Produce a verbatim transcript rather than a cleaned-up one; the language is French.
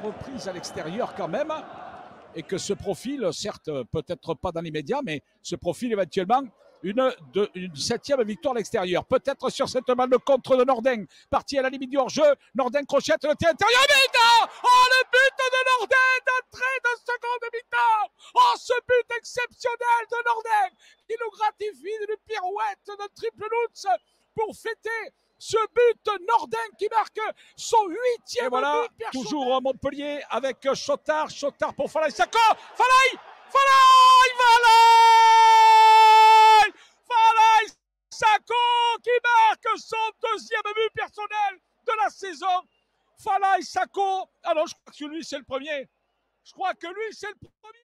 reprises à l'extérieur quand même, et que ce profil, certes, peut-être pas dans l'immédiat, mais ce profil éventuellement une, de, une septième victoire à l'extérieur. Peut-être sur cette balle de contre de Nordin, parti à la limite du hors-jeu. Nordin crochette le tir intérieur. Mais oh, le but de Nordin d'entrée de seconde mi-temps. Oh, ce but exceptionnel de Nordin qui nous gratifie d'une pirouette de triple Lutz pour fêter ce but. Nordin qui marque son huitième voilà, but personnel. Toujours Montpellier avec Chotard. Chotard pour Falaï Sako. Falaï Falaï Falaï Falaï Sako qui marque son deuxième but personnel de la saison. Falaï Sako. Alors je crois que lui c'est le premier. Je crois que lui c'est le premier.